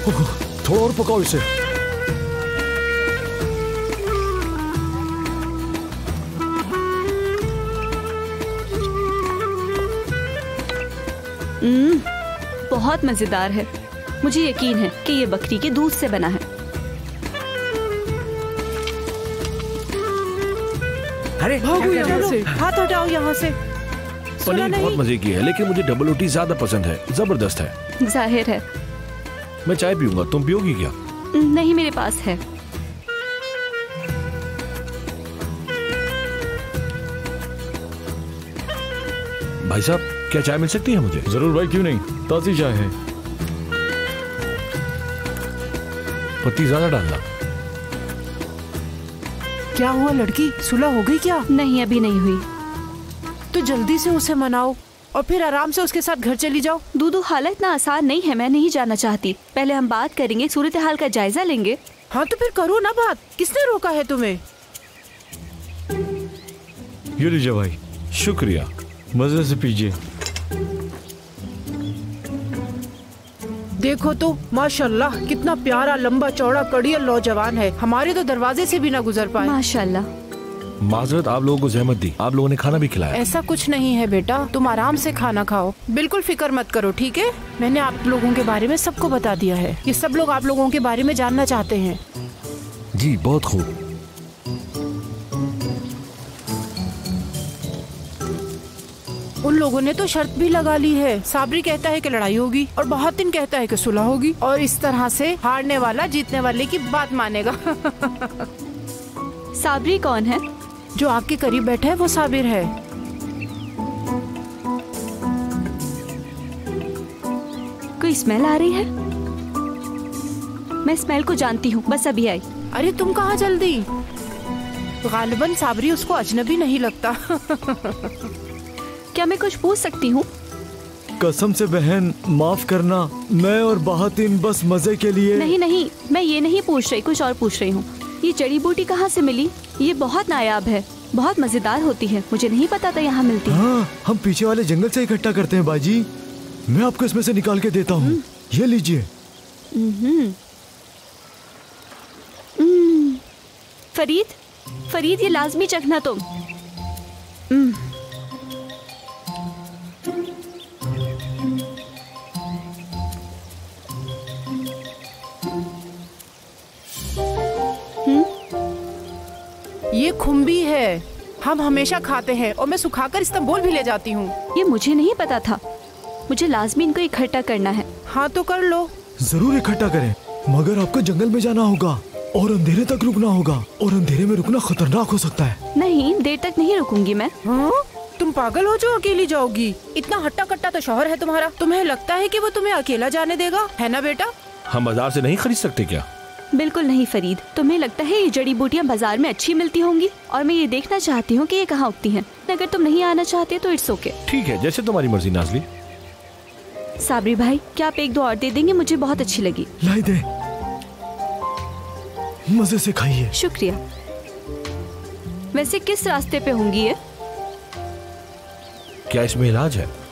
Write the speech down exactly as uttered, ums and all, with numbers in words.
थोड़ा और पकाओ इसे। हम्म, बहुत मजेदार है। मुझे यकीन है कि ये बकरी के दूध से बना है। अरे भागो यहाँ से, हाथ हटाओ यहाँ से। पनीर बहुत मजे की है, लेकिन मुझे डबल रोटी ज्यादा पसंद है। जबरदस्त है। जाहिर है। मैं चाय पीऊंगा, तुम पियोगी क्या? नहीं, मेरे पास है। भाई साहब, क्या चाय मिल सकती है मुझे? जरूर भाई, क्यों नहीं, ताजी चाय है। पत्ती ज्यादा डालना। क्या हुआ लड़की, सुलह हो गई क्या? नहीं, अभी नहीं हुई। तो जल्दी से उसे मनाओ और फिर आराम से उसके साथ घर चली जाओ। दूधू, हालत इतना आसान नहीं है। मैं नहीं जाना चाहती। पहले हम बात करेंगे, सूरत हाल का जायजा लेंगे। हाँ तो फिर करो ना बात, किसने रोका है तुम्हें? ये लीजिए भाई, शुक्रिया। मजे से पीजिए। देखो तो माशाल्लाह, कितना प्यारा लंबा चौड़ा कड़ियल नौजवान है। हमारे तो दरवाजे से भी ना गुजर पाए। माशाल्लाह। माजरत, आप लोगों को जहमत दी, आप लोगों ने खाना भी खिलाया। ऐसा कुछ नहीं है बेटा, तुम आराम से खाना खाओ, बिल्कुल फिक्र मत करो, ठीक है? मैंने आप लोगों के बारे में सबको बता दिया है। ये सब लोग आप लोगों के बारे में जानना चाहते हैं। जी, बहुत खूब। उन लोगों ने तो शर्त भी लगा ली है। साबरी कहता है कि लड़ाई होगी और बहातिन कहता है कि सुलह होगी, और इस तरह से हारने वाला जीतने वाले की बात मानेगा। साबरी कौन है? जो आपके करीब बैठा है वो साबिर है। कोई स्मेल आ रही है? मैं स्मेल को जानती हूँ, बस अभी आई। अरे तुम कहाँ जल्दी? गालिबन साबरी उसको अजनबी नहीं लगता। क्या मैं कुछ पूछ सकती हूँ? कसम से बहन, माफ करना, मैं और बहातिन बस मजे के लिए। नहीं नहीं, मैं ये नहीं पूछ रही, कुछ और पूछ रही हूँ। ये जड़ी बूटी कहाँ से मिली? ये बहुत नायाब है, बहुत मजेदार होती है। मुझे नहीं पता था यहाँ मिलती है। हाँ, हम पीछे वाले जंगल से इकट्ठा करते हैं बाजी। मैं आपको इसमें से निकाल के देता हूँ, ये लीजिए। फरीद, फरीद, ये लाजमी चखना तुम। ये खुम्बी है, हम हमेशा खाते हैं और मैं सुखाकर इस्तांबुल भी ले जाती हूँ। ये मुझे नहीं पता था। मुझे लाजमी इनको इकट्ठा करना है। हाँ तो कर लो। जरूर इकट्ठा करें, मगर आपको जंगल में जाना होगा और अंधेरे तक रुकना होगा, और अंधेरे में रुकना खतरनाक हो सकता है। नहीं, देर तक नहीं रुकूंगी मैं। हाँ? तुम पागल हो जो अकेली जाओगी? इतना हट्टा कट्टा तो शौहर है तुम्हारा, तुम्हें लगता है कि वो तुम्हें अकेला जाने देगा, है ना बेटा? हम बाजार से नहीं खरीद सकते क्या? बिल्कुल नहीं फरीद। तुम्हें लगता है ये जड़ी बूटियाँ बाजार में अच्छी मिलती होंगी, और मैं ये देखना चाहती हूँ कि ये कहाँ उगती हैं। अगर तुम नहीं आना चाहते तो इट्स ओके। ठीक है, जैसे तुम्हारी मर्जी नाज़ली। साबरी भाई, क्या आप एक दो और दे देंगे? मुझे बहुत अच्छी लगी। लाई दे, मजे से खाइए। शुक्रिया। वैसे किस रास्ते पे होंगी ये? क्या इसमें इलाज है?